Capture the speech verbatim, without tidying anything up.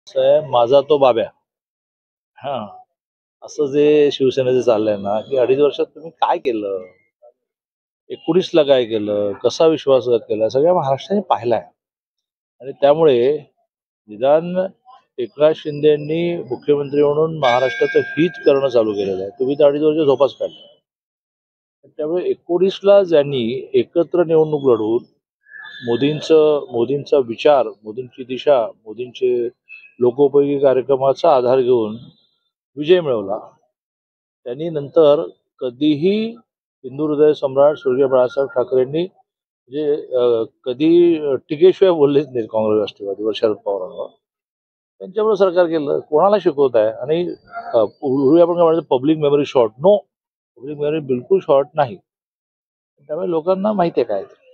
असं आहे, माझा तो बाब्या. हां. असं जे शिवसेनेचं चाललंय ना, की अडीच वर्षात तुम्ही काय केलं? एकोणीस ला काय केलं? कसा विश्वासघात केला? सगळ्या महाराष्ट्राने पाहिलाय. आणि त्यामुळे निदान एकनाथ शिंदेंनी मुख्यमंत्री म्हणून महाराष्ट्राचं हित करणं चालू केलेलं आहे. तुम्ही तर अडीच वर्ष झोपाच काढल्या. त्यामुळे एकोणीस ला ज्यांनी एकत्र निवडणूक लढवून मोदींचं मोदींचा विचार, मोदींची दिशा, मोदींचे लोकोपयोगी कार्यक्रमाचा आधार घेऊन विजय मिळवला. त्यांनी नंतर कधीही हिंदू हृदय सम्राट स्वर्गीय बाळासाहेब ठाकरेंनी म्हणजे अ, कधी टीकेशिवाय बोललेच नाहीत काँग्रेस राष्ट्रवादीवर शरद पवारांवर. त्यांच्याबरोबर सरकार केलं. कोणाला शिकवत आहे? आणि अ, पूर्वी आपण काय म्हणायचो public memory short. No, public memory बिलकुल शॉर्ट नाही. त्यामुळे लोकांना माहिती आहे काय ते.